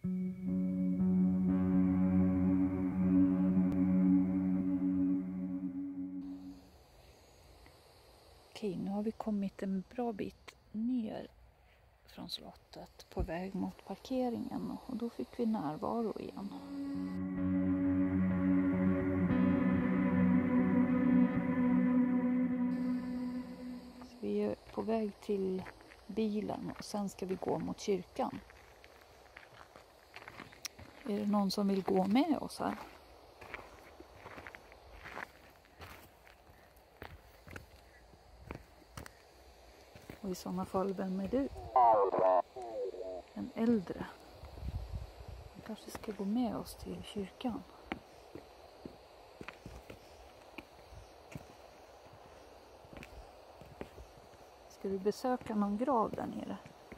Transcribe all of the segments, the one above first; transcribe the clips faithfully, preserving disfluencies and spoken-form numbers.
Okej, nu har vi kommit en bra bit ner från slottet på väg mot parkeringen och då fick vi närvaro igen. Så vi är på väg till bilen och sen ska vi gå mot kyrkan. Är det någon som vill gå med oss här? Och i sådana fall, vem är du? En äldre. Vi kanske ska gå med oss till kyrkan. Ska du besöka någon grav där nere?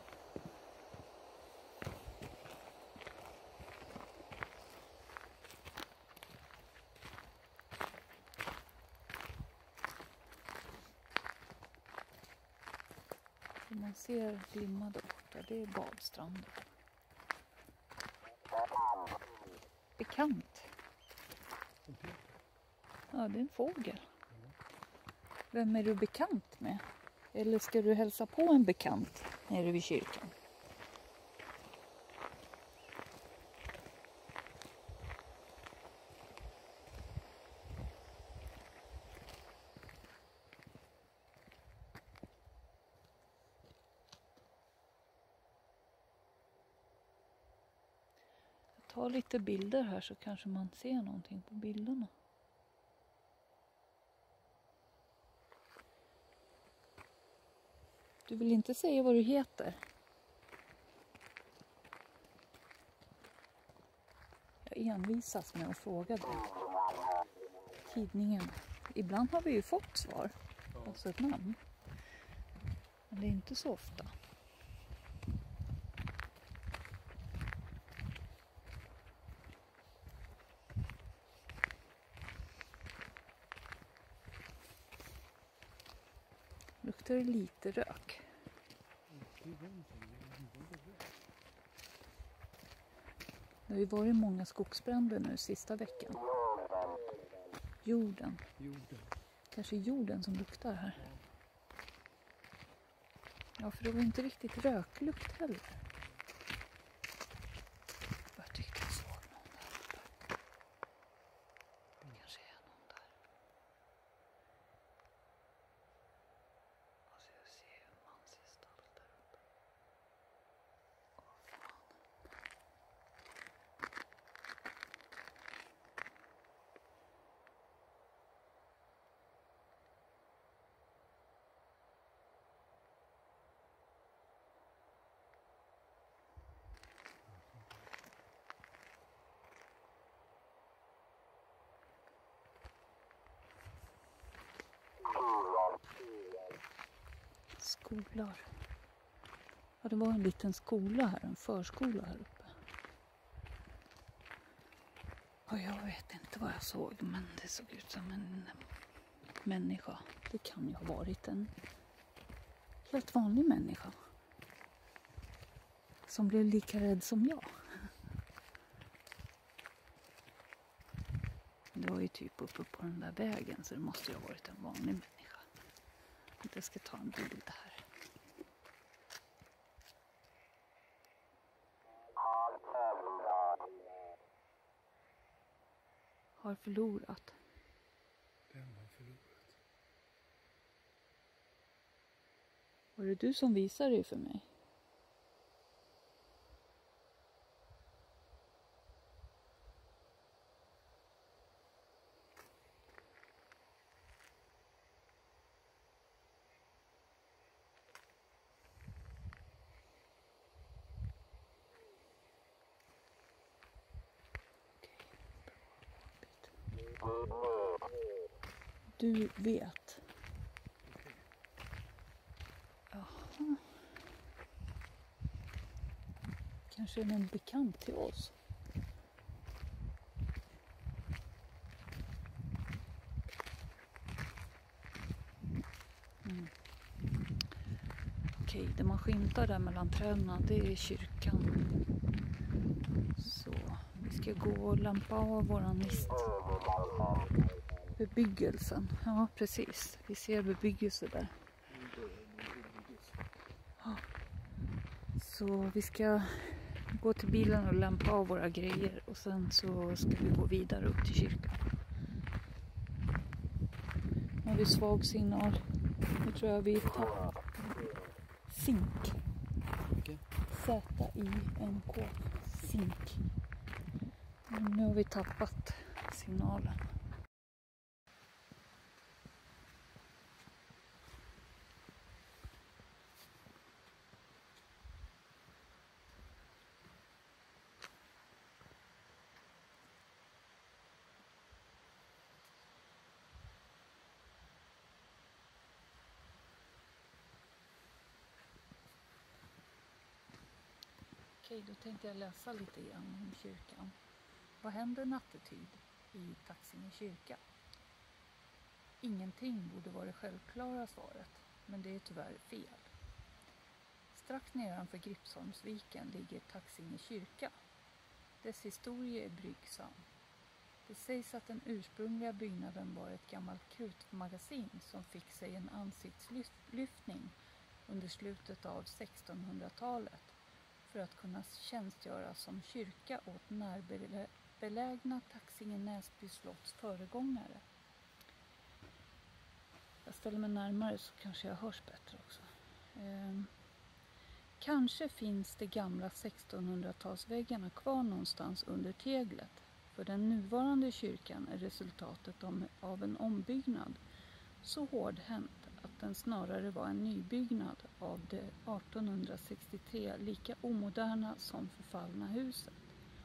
Man ser glimma där borta, det är badstranden. Bekant. Ja, det är en fågel. Vem är du bekant med? Eller ska du hälsa på en bekant nere vid kyrkan? Ta lite bilder här så kanske man ser någonting på bilderna. Du vill inte säga vad du heter? Jag envisas med att fråga dig. Tidningen. Ibland har vi ju fått svar. Alltså ett namn. Men det är inte så ofta. Luktar det lite rök? Det har ju varit många skogsbränder nu sista veckan. Jorden. Jorden. Kanske jorden som luktar här. Ja, för det var inte riktigt röklukt heller. Jag tyckte jag såg någon där uppe. Det kanske är någon där. Alltså jag ser en mansgestalt där uppe. Åh fan. Skolor. Ja, det var en liten skola här, en förskola här uppe. Och jag vet inte vad jag såg, men det såg ut som en människa. Det kan ju ha varit en helt vanlig människa. Som blev lika rädd som jag. Det var ju typ uppe på den där vägen, så det måste ju ha varit en vanlig människa. Jag ska ta en bild här. Har förlorat. Vem har förlorat? Var det du som visade det för mig? Du vet. Jaha. Kanske är någon bekant till oss. Mm. Okej, Det man skymtar där mellan träden, det är kyrkan. Så vi ska gå och lampa av våran list. Bebyggelsen, ja precis. Vi ser bebyggelse där. Ja. Så vi ska gå till bilen och lampa av våra grejer och sen så ska vi gå vidare upp till kyrkan. Nu har vi svag signal. Nu tror jag vi tar zink. Z I N K. Zink. Nu har vi tappat signalen. Okej, då tänkte jag läsa lite grann om kyrkan. Vad händer nattetid i Taxinge kyrka? Ingenting borde vara det självklara svaret, men det är tyvärr fel. Strax nedanför Gripsholmsviken ligger Taxinge kyrka. Dess historia är brygsam. Det sägs att den ursprungliga byggnaden var ett gammalt krutmagasin som fick sig en ansiktslyftning under slutet av sextonhundratalet för att kunna tjänstgöra som kyrka åt närbelägna Taxinge Näsby slotts föregångare. Jag ställer mig närmare så kanske jag hörs bättre också. Eh, kanske finns de gamla sextonhundratalsväggarna kvar någonstans under teglet. För den nuvarande kyrkan är resultatet av en ombyggnad så hårdhänt att den snarare var en nybyggnad av det artonhundrasextiotre lika omoderna som förfallna huset.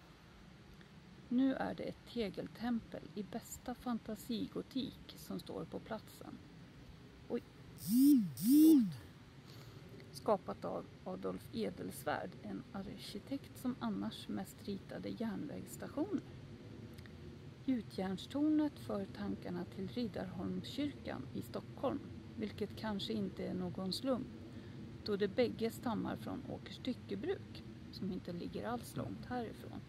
Nu är det ett tegeltempel i bästa fantasigotik som står på platsen. Oj, förlåt. Skapat av Adolf Edelsvärd, en arkitekt som annars mest ritade järnvägsstationer. Gjutjärnstornet för tankarna till Riddarholmskyrkan i Stockholm, vilket kanske inte är någon slump, då det bägge stammar från Åkers styckebruk, som inte ligger alls långt härifrån.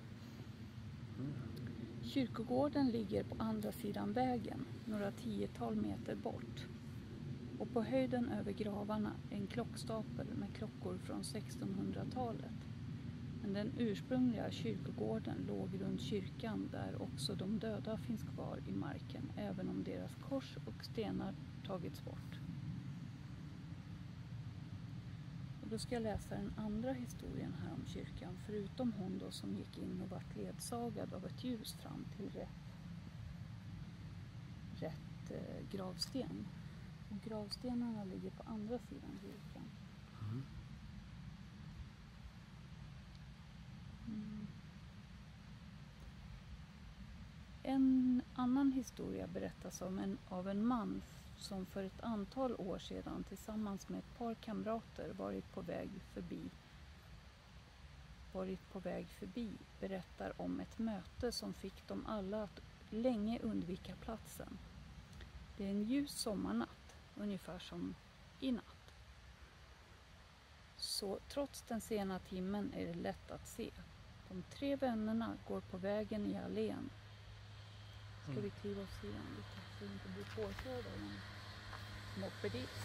Kyrkogården ligger på andra sidan vägen, några tiotal meter bort. Och på höjden över gravarna en klockstapel med klockor från sextonhundratalet. Men den ursprungliga kyrkogården låg runt kyrkan där också de döda finns kvar i marken, även om deras kors och stenar tagits bort. Och då ska jag läsa den andra historien här om kyrkan, förutom hon då som gick in och vart ledsagad av ett ljus fram till rätt, rätt eh, gravsten. Och gravstenarna ligger på andra sidan kyrkan. Mm. Mm. En annan historia berättas om en, av en man som för ett antal år sedan tillsammans med ett par kamrater varit på väg förbi varit på väg förbi berättar om ett möte som fick dem alla att länge undvika platsen. Det är en ljus sommarnatt, ungefär som i natt. Så trots den sena timmen är det lätt att se. De tre vännerna går på vägen i allén. Ska mm. vi kliva oss igen lite så vi inte blir påkörda av en mopedist.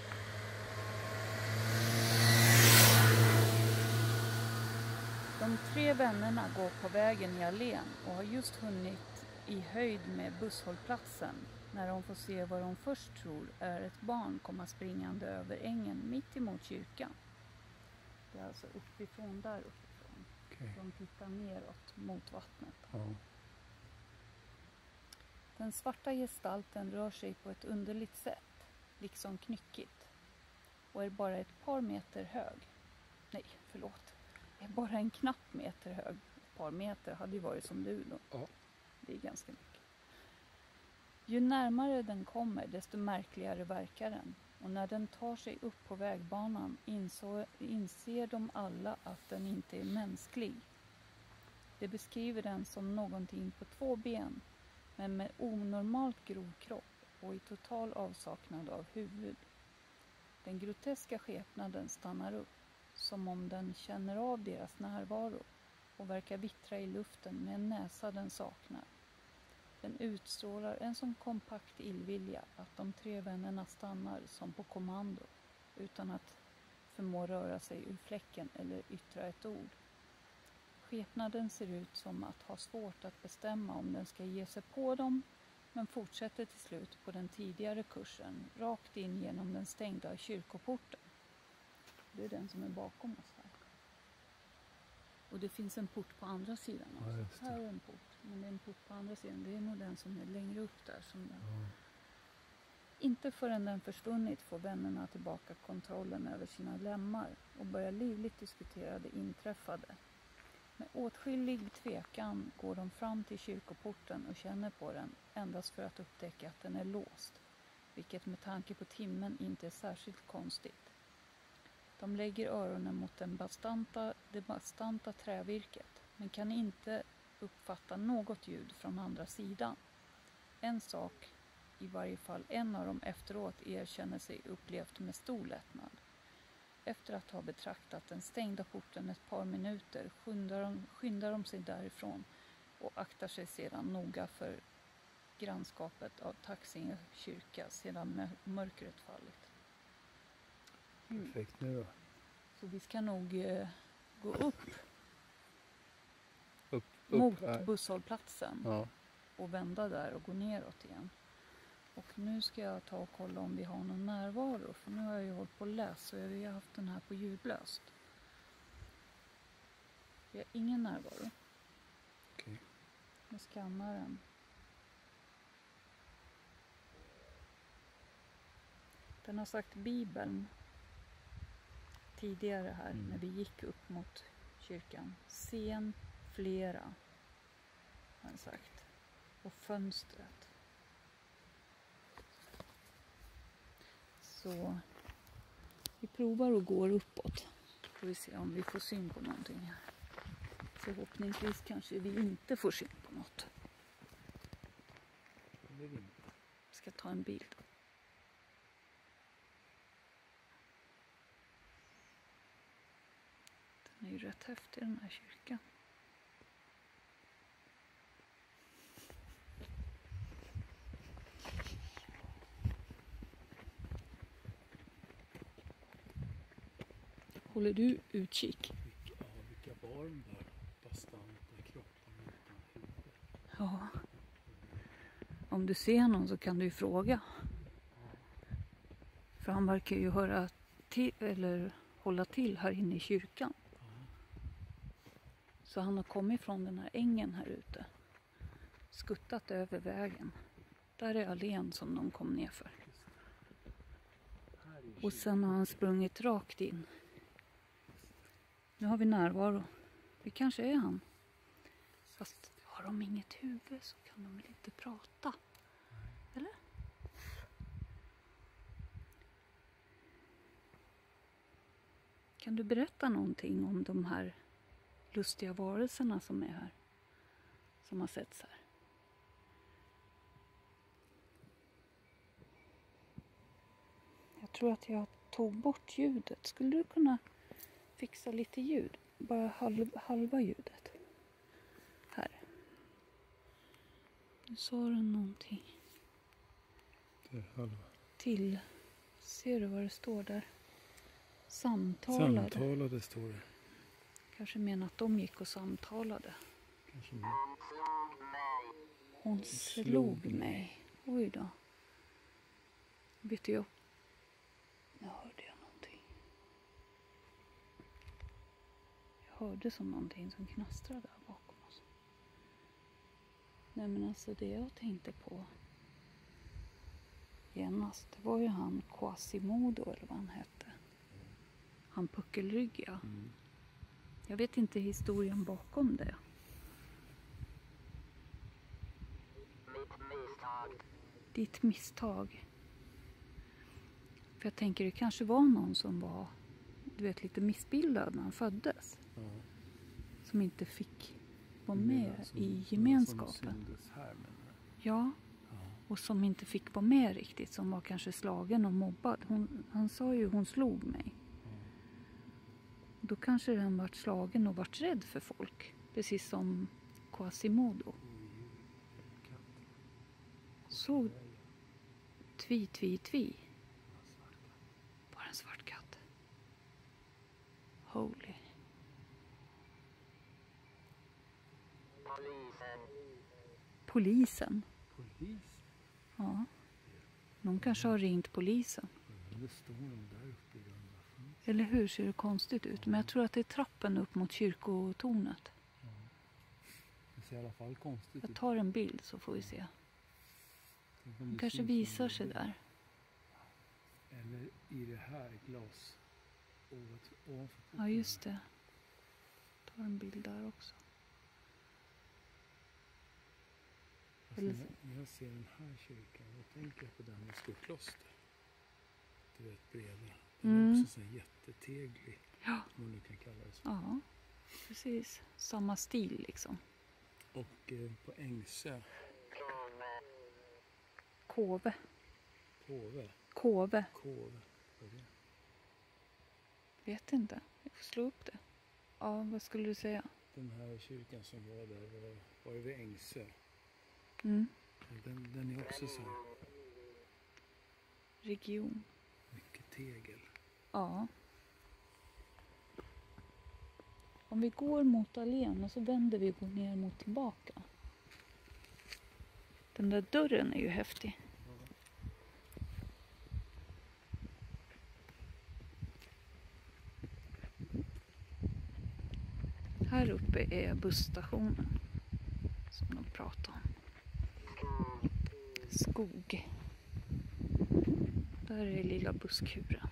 De tre vännerna går på vägen i allén och har just hunnit i höjd med busshållplatsen när de får se vad de först tror är ett barn komma springande över ängen mitt emot kyrkan. Det är alltså uppifrån där uppifrån. Okay. De tittar neråt mot vattnet. Ja. Den svarta gestalten rör sig på ett underligt sätt, liksom knyckigt, och är bara ett par meter hög. Nej, förlåt. Är bara en knapp meter hög. Ett par meter hade ju varit som du då. Ja. Det är ganska mycket. Ju närmare den kommer desto märkligare verkar den. Och när den tar sig upp på vägbanan inså, inser de alla att den inte är mänsklig. Det beskriver den som någonting på två ben, men med onormalt grov kropp och i total avsaknad av huvud. Den groteska skepnaden stannar upp, som om den känner av deras närvaro och verkar vittra i luften med en näsa den saknar. Den utstrålar en sån kompakt illvilja att de tre vännerna stannar som på kommando utan att förmå röra sig ur fläcken eller yttra ett ord. Skepnaden ser ut som att ha svårt att bestämma om den ska ge sig på dem, men fortsätter till slut på den tidigare kursen rakt in genom den stängda kyrkoporten. Det är den som är bakom oss här. Och det finns en port på andra sidan också. Ja, här är en port, men det är en port på andra sidan. Det är nog den som är längre upp där. Som den. Ja. Inte förrän den försvunnit får vännerna tillbaka kontrollen över sina lemmar och börjar livligt diskutera det inträffade. Med åtskillig tvekan går de fram till kyrkoporten och känner på den endast för att upptäcka att den är låst, vilket med tanke på timmen inte är särskilt konstigt. De lägger öronen mot den bastanta, det bastanta trävirket, men kan inte uppfatta något ljud från andra sidan. En sak, i varje fall en av dem efteråt, erkänner sig upplevt med stor lättnad. Efter att ha betraktat den stängda porten ett par minuter skyndar de, skyndar de sig därifrån och aktar sig sedan noga för grannskapet av Taxinge kyrka sedan mörkret fallit. Mm. Perfekt nu då. Så vi ska nog eh, gå upp, Upp, upp mot här. busshållplatsen Ja. och vända där och gå neråt igen. Och nu ska jag ta och kolla om vi har någon närvaro. För nu har jag ju hållit på att läsa så vi har haft den här på ljudlöst. Vi har ingen närvaro. Okej. Jag skannar den. Den har sagt Bibeln tidigare här Mm. när vi gick upp mot kyrkan. Sen flera har den sagt. Och fönstret. Så vi provar och går uppåt. Får vi se om vi får syn på någonting här. Förhoppningsvis kanske vi inte får syn på något. Det är vi. Jag ska ta en bild. Den är ju rätt häftig den här kyrkan. Håller du utkik? Vilka, ja, vilka var de där bastanta kropparna utan huvud? Ja. Om du ser någon så kan du ju fråga. För han verkar ju höra till, eller hålla till här inne i kyrkan. Ja. Så han har kommit från den här ängen här ute. Skuttat över vägen. Där är allén som de kom ner för. Här är Och kyrkan. sen har han sprungit rakt in. Nu har vi närvaro. Det kanske är han. Fast har de inget huvud så kan de väl inte prata. Eller? Kan du berätta någonting om de här lustiga varelserna som är här? Som har setts här. Jag tror att jag tog bort ljudet. Skulle du kunna fixa lite ljud? Bara halv, halva ljudet. Här. Nu sa den någonting. Det är halva. Till. Ser du vad det står där? Samtalade. Samtalade står det. Kanske menar att de gick och samtalade. Kanske mer. Hon slog slog mig. mig. Oj då. Bytte jag upp. Nu hörde jag någonting. Jag hörde som någonting som knastrade där bakom oss. Nej men alltså det jag tänkte på genast, det var ju han Quasimodo eller vad han hette. Han puckelryggiga. Mm. Jag vet inte historien bakom det. Ditt misstag. För jag tänker det kanske var någon som var, du vet, lite missbildad när han föddes. Ja. Som inte fick vara Du med menar som- i som gemenskapen. syndes här, menar du? Ja, Ja. och som inte fick vara med riktigt, som var kanske slagen och mobbad. Hon, han sa ju hon slog mig. Då kanske den vart slagen och vart rädd för folk. Precis som Quasimodo. Så tvi, tvi, tvi. Bara en svart katt. Holy. Polisen. Polis? Ja. Någon kanske har ringt polisen. Det står de där uppe i den där fönstret. Eller hur, ser det konstigt ut. Men jag tror att det är trappen upp mot kyrkotornet. Ja. Det ser i alla fall konstigt Jag ut. tar en bild så får vi se. Tänk om De det kanske syns visar någon sig bild. där. Eller i det här glas. Ovanför porten. Ja, just det. Tar en bild där också. Fast Eller- när, när jag ser den här kyrkan, då tänker jag på den med Skoklöster. Du vet, bredvid. Den är Mm. också så här jätteteglig. Ja. Om man nu kan kalla det så. Ja, precis. Samma stil liksom. Och eh, på Ängsö, Kåve. Kåve, Kåve. Kåve, vad är det? Vet inte. Jag får slå upp det. Ja, vad skulle du säga? Den här kyrkan som var där var, var det vid Ängsö. Mm. Den, den är också så här Region. mycket tegel. Ja. Om vi går mot allén och så vänder vi och går ner mot tillbaka. Den där dörren är ju häftig. Här uppe är busstationen som de pratar om. Skog. Där är lilla busskuren.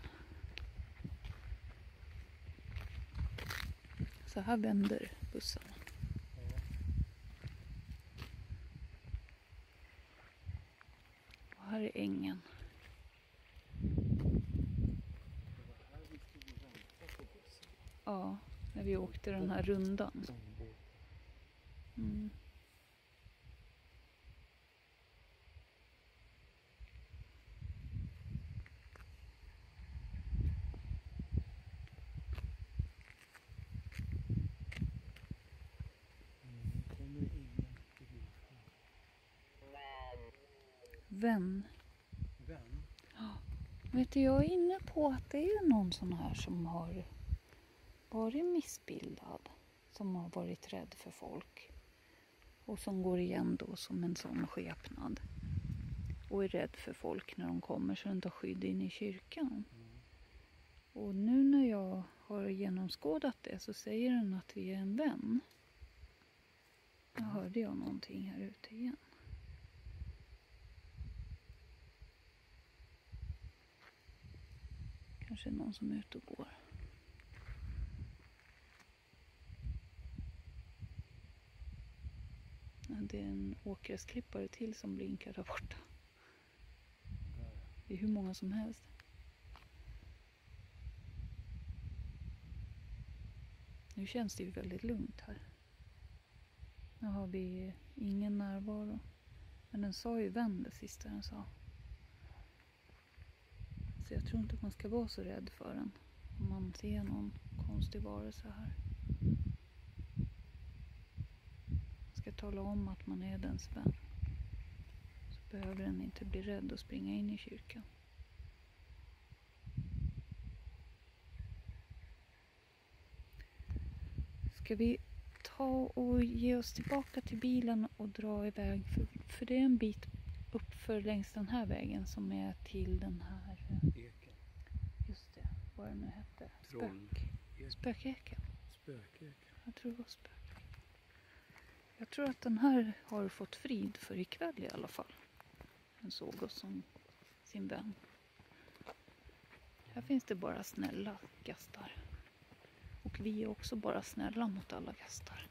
Så här vänder bussen. Och här är ängen. Ja, när vi åkte den här rundan. Mm. Nu kommer ingen bil här. Vän. Vän? Vet du, jag är inne på att det är någon sån här som har varit missbildad. Som har varit rädd för folk. Och som går igen då som en sån skepnad. Och är rädd för folk när de kommer så de tar skydd in i kyrkan. Och nu när jag har genomskådat det så säger den att vi är en vän. Nu hörde jag någonting här ute igen. Kanske någon som är ute och går. Ja, det är en åkgräsklippare till som blinkar där borta. Det är hur många som helst. Nu känns det ju väldigt lugnt här. Nu har vi ingen närvaro. Men den sa ju vän det sista den sa. Så jag tror inte man ska vara så rädd för den. Om man ser någon konstig varelse här. Man ska tala om att man är dens vän. Så behöver den inte bli rädd och springa in i kyrkan. Ska vi ta och ge oss tillbaka till bilen och dra iväg? För, för det är en bit upp för längs den här vägen som är till den här... Eken. Just det, vad det nu hette. Troll. Spök. Spökeken. Spökeken. Jag tror det var spök. Jag tror att den här har fått frid för ikväll i alla fall. Den såg oss som sin vän. Här finns det bara snälla gästar. Och vi är också bara snälla mot alla gästar.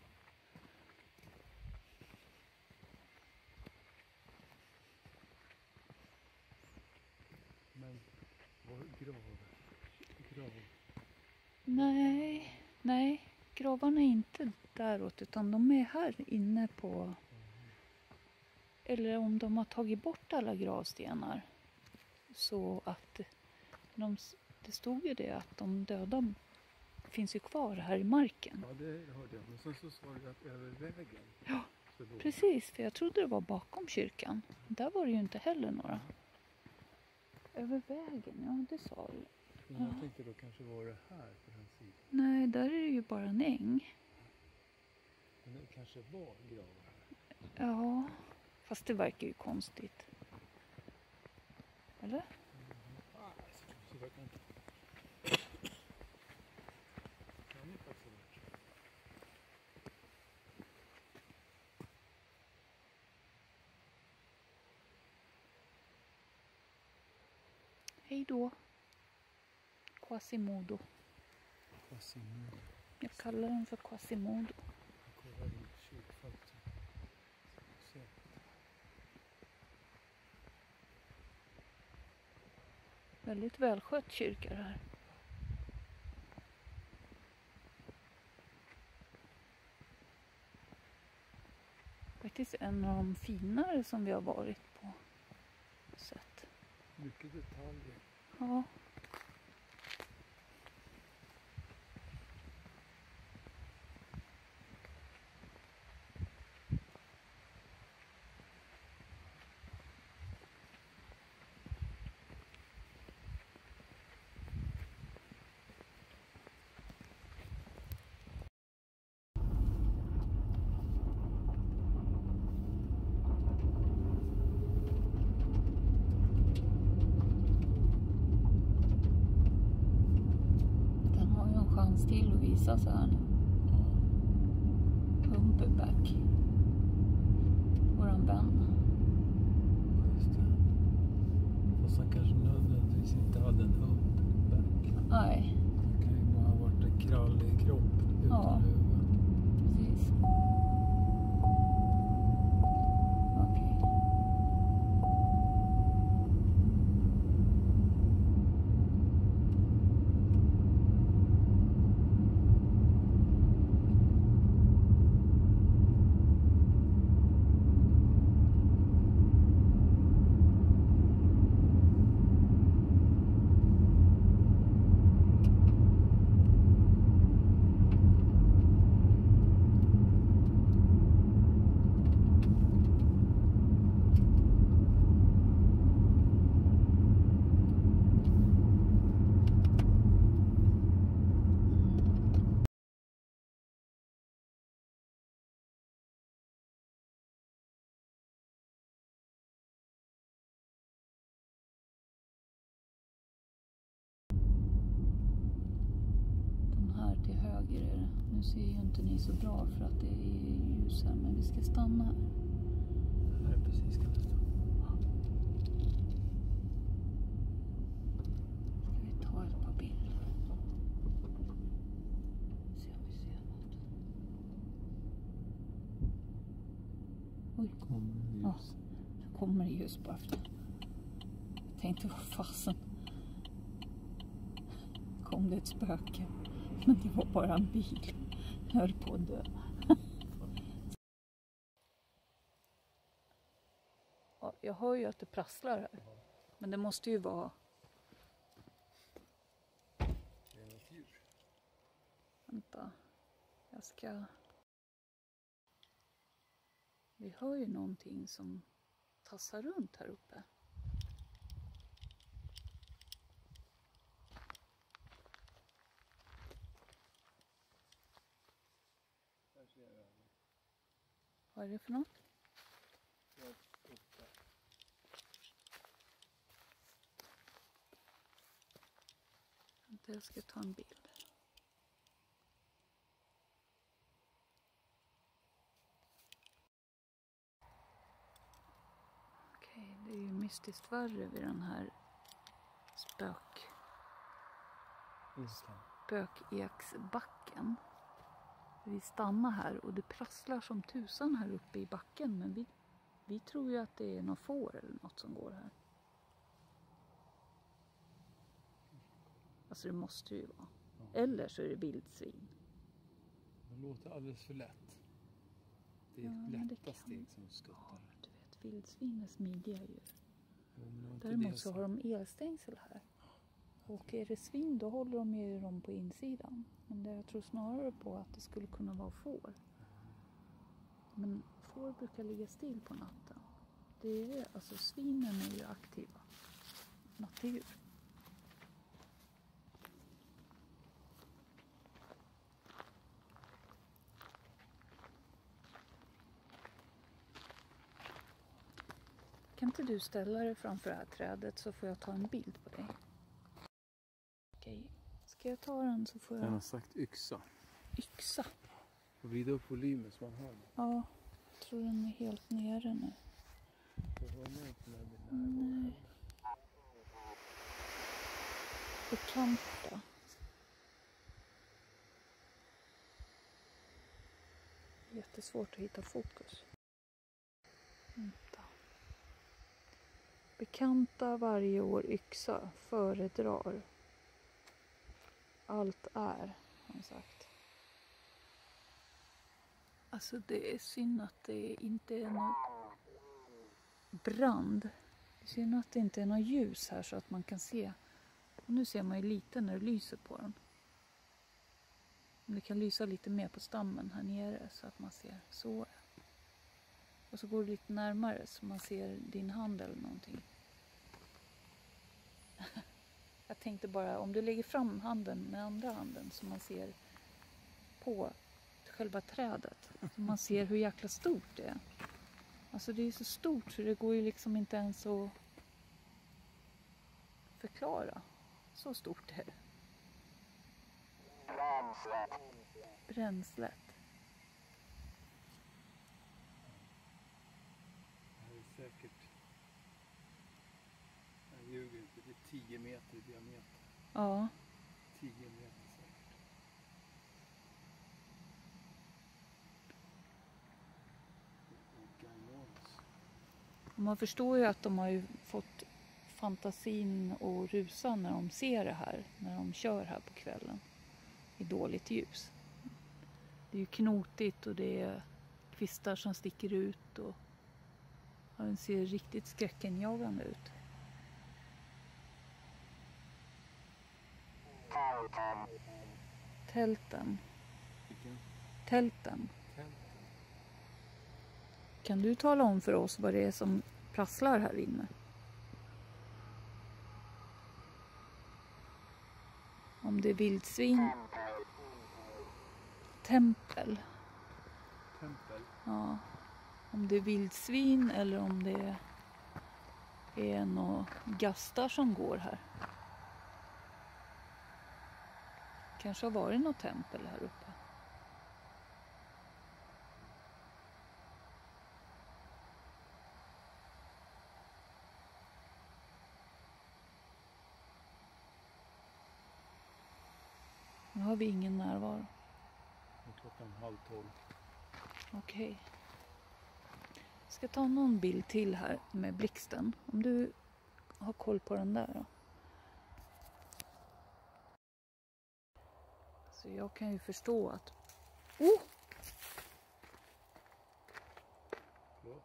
Men var grav? Grav? Nej, nej. Gravarna är inte däråt utan de är här inne på Eller om de har tagit bort alla gravstenar. Så att de, det stod ju det att de döda finns ju kvar här i marken. Ja, det hörde jag. Men sen så sa du att över vägen. Ja, så då... precis. För jag trodde det var bakom kyrkan. Där var det ju inte heller några. Över vägen, ja det sa du. Men jag tänkte då kanske var det här på den sidan. Nej, där är det ju bara en äng. Men det kanske var gravar här. Ja, fast det verkar ju konstigt. Eller? Ah, så verkar inte. Kan det faktiskt ha varit. Hej då. Quasimodo. Quasimodo. Jag kallar den för Quasimodo. Jag kollar in kyrkfönstret. Se. Väldigt välskött kyrka det här. Faktiskt en av de finare som vi har varit på. Sett. Mycket detaljer. Ja. Till och visa så här nu. Humperback. Våran vän. Just det. Fast han kanske nödvändigtvis inte hade en humperback. Nej. Det kan ju bara ha varit en krallig kropp utan Ja. huvud. Precis. Okej. Till höger är det. Nu ser ju inte ni så bra för att det är ljus här, men vi ska stanna här. Här är precis kan det stå. Ska vi ta ett par bilder? Se om vi ser något. Oj, Kommer det ljus? ja, nu kommer det ljus bara för det. Jag tänkte, vad fasen. Kom det ett spöke? Men det var bara en bil. Jag höll på att dö. Ja, jag hör ju att det prasslar här. Men det måste ju vara... Det är något djur. Vänta. Jag ska... Vi hör ju någonting som tassar runt här uppe. Vad är det för något? Vänta, jag ska ta en bild. Okej, det är ju mystiskt värre vid den här spök... spökeksbacken. Vi stannar här och det prasslar som tusan här uppe i backen, men vi, vi tror ju att det är någon får eller något som går här. Alltså det måste ju vara. Ja. Eller så är det vildsvin. Det låter alldeles för lätt. Det är Ja, ett men det lätta kan- steg som skuttar. Ja, men du vet, att vildsvin är smidiga djur. Jo, men det var inte Däremot det så som- har de elstängsel här. Och är det svin då håller de ju dem på insidan. Men det jag tror snarare på att det skulle kunna vara får. Men får brukar ligga still på natten. Det är, alltså svinen är ju aktiva nattdjur. Kan inte du ställa dig framför det här trädet så får jag ta en bild på dig? Okej, ska jag ta den så får Den har jag sagt yxa. yxa. Och vrida upp volymen så man hör det. Ja, jag tror den är helt nere nu. Då hör man inte när det blir närmare. Nej. Bekanta. Jättesvårt att hitta fokus. Vänta. Bekanta varje år yxa föredrar. Allt är, har han sagt. Alltså det är synd att det inte är något brand. Det är synd att det inte är något ljus här så att man kan se. Och nu ser man ju lite när det lyser på den. Men det kan lysa lite mer på stammen här nere så att man ser så. Och så går det lite närmare så man ser din hand eller någonting. Jag tänkte bara om du lägger fram handen med andra handen så man ser på själva trädet. Så man ser hur jäkla stort det är. Alltså det är så stort så det går ju liksom inte ens att förklara. Så stort är det. Bränslet. Bränslet. Det här är säkert... Jag ljuger inte. Det är tio meter i diameter. Ja. tio meter säkert. Det är ginormous. Man förstår ju att de har ju fått fantasin att rusa när de ser det här. När de kör här på kvällen. I dåligt ljus. Det är ju knotigt och det är kvistar som sticker ut. Och ja, den ser riktigt skräckenjagande ut. Tälten. Tälten. Vilken Tälten. tält. Kan du tala om för oss vad det är som prasslar här inne? Om det är vildsvin. Tempel. Tempel. Tempel. Ja. Om det är vildsvin eller om det är några gastar som går här. Kanske har varit något tempel här uppe. Nu har vi ingen närvaro. Och klockan halv tolv. Okej. Jag ska ta någon bild till här med blixten. Om du har koll på den där då. Så jag kan ju förstå att... Oh! Förlåt.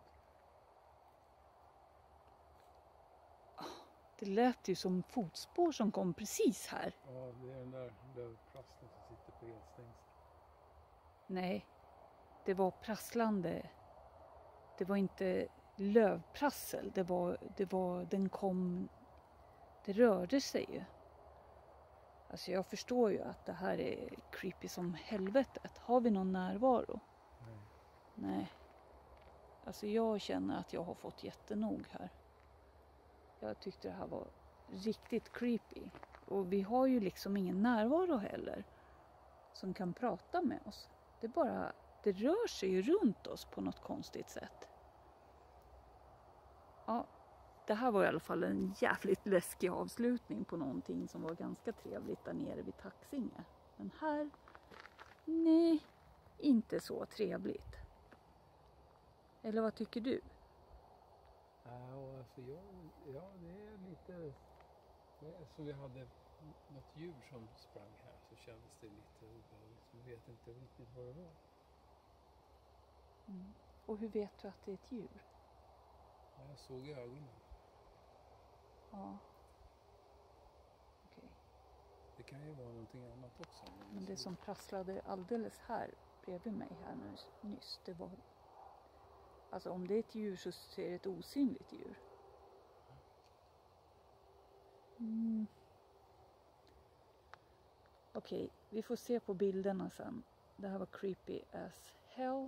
Det lät ju som fotspår som kom precis här. Ja, det är den där lövprasslen som sitter på elstängsel. Nej, det var prasslande. Det var inte lövprassel. Det var, det var, den kom, det rörde sig ju. Alltså jag förstår ju att det här är creepy som helvetet. Har vi någon närvaro? Nej. Nej. Alltså jag känner att jag har fått jättenog här. Jag tyckte det här var riktigt creepy. Och vi har ju liksom ingen närvaro heller. Som kan prata med oss. Det bara, det rör sig ju runt oss på något konstigt sätt. Ja, det här var i alla fall en jävligt läskig avslutning på någonting som var ganska trevligt där nere vid Taxinge. Men här, nej, inte så trevligt. Eller vad tycker du? Ja, alltså jag, ja, det är lite... Så vi hade något djur som sprang här så kändes det lite obehagligt. Så vi vet inte riktigt vad det var. Mm. Och hur vet du att det är ett djur? Jag såg i ögonen. Ja. Okej. Det kan ju vara någonting annat också. Men det som prasslade alldeles här bredvid mig här nyss, det var... Alltså om det är ett djur så ser det ett osynligt djur. Mm. Okej, vi får se på bilderna sen. Det här var creepy as hell.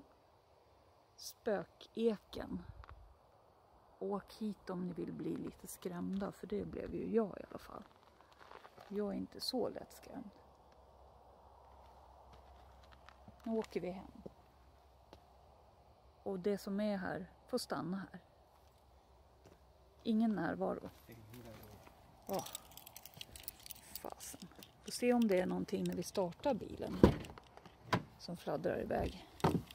Spökeken. Åk hit om ni vill bli lite skrämda, för det blev ju jag i alla fall. Jag är inte så lätt skrämd. Nu åker vi hem. Och det som är här får stanna här. Ingen närvaro. Åh, oh, fasen. Får se om det är någonting när vi startar bilen som fladdrar iväg.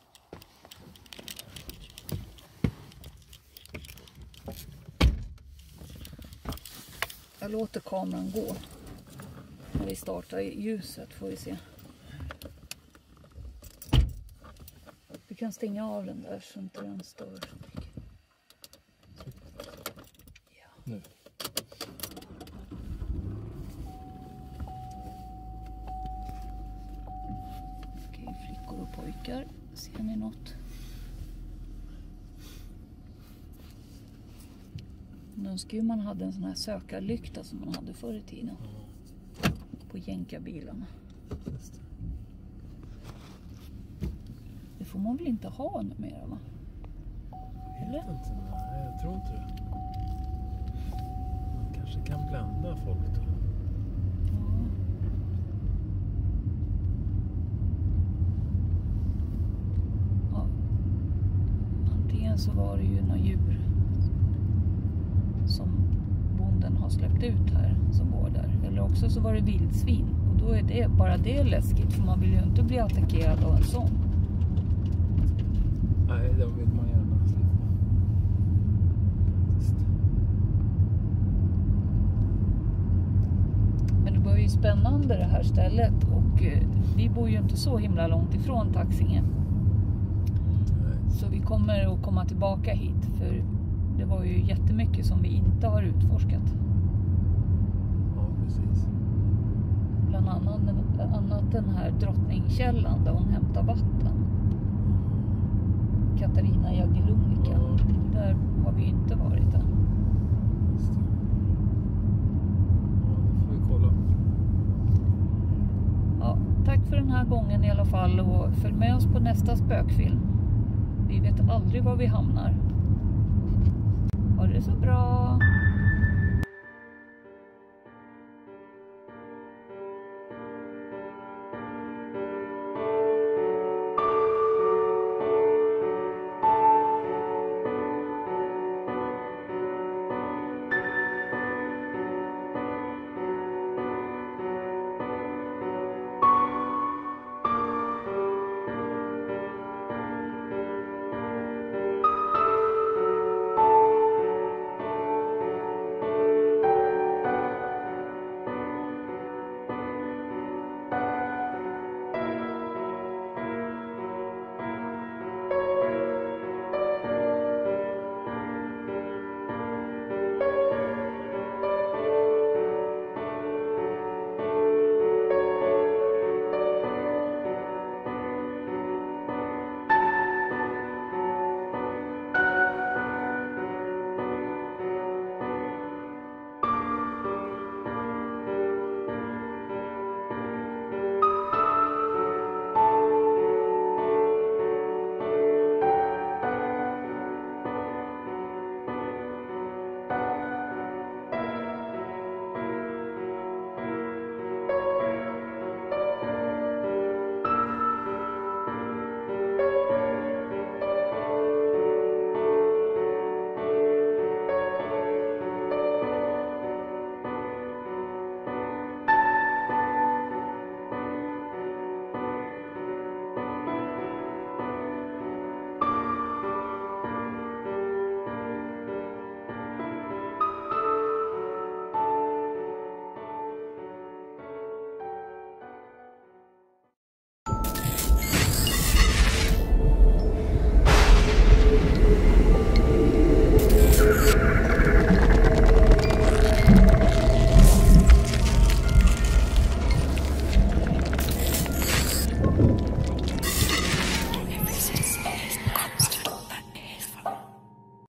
Jag låter kameran gå. När vi startar i ljuset får vi se. Vi kan stänga av den där så inte den stör så mycket. Ja. Nu. Okej, flickor och pojkar. Ser ni något? Man önskar ju man hade en sån här sökarlykta som man hade förr i tiden. Mm. På jänkarbilarna. Det får man väl inte ha numera, va? Eller? Jag vet inte, nej, jag tror inte det. Man kanske kan blända folk då. Ja. Ja. Antingen så var det ju några djur som bonden har släppt ut här som går där. Eller också så var det vildsvin. Och då är det bara det läskigt, för man vill ju inte bli attackerad av en sån. Nej, det vill man gärna slippa. Men det var ju spännande det här stället. Och eh, vi bor ju inte så himla långt ifrån Taxinge. Nej. Så vi kommer att komma tillbaka hit, för det var ju jättemycket som vi inte har utforskat. Ja, precis. Bland annat, annat den här drottningkällan där hon hämtar vatten. Katarina Jagellonika. Ja. Där har vi inte varit än. Just det. Ja, det får vi kolla. Ja, tack för den här gången i alla fall, och följ med oss på nästa spökfilm. Vi vet aldrig var vi hamnar. Ha det så bra!